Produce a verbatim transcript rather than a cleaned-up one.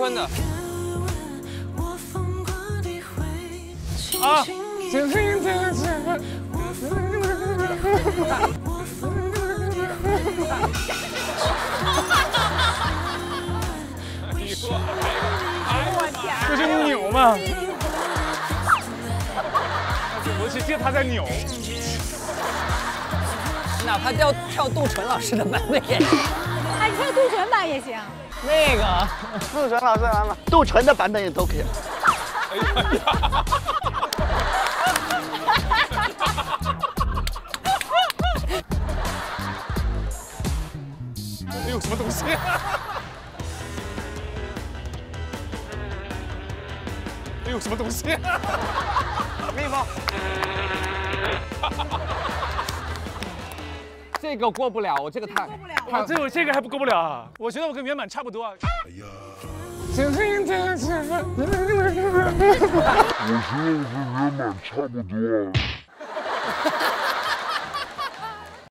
坤的。 啊！这是扭吗？我只记得他在扭。 哪怕跳跳杜淳老师的版本也行。 哎，你跳杜淳版也行。 那个杜淳老师版本，杜淳的版本也都可以。哎呀！ 哎呦，什么东西？哎呦，什么东西？ 蜜蜂。 这个过不了，我这个太过不了。 啊，这我这个还不过不了啊！我觉得我跟原版差不多啊。哎呀！我觉得我跟原版差不多啊。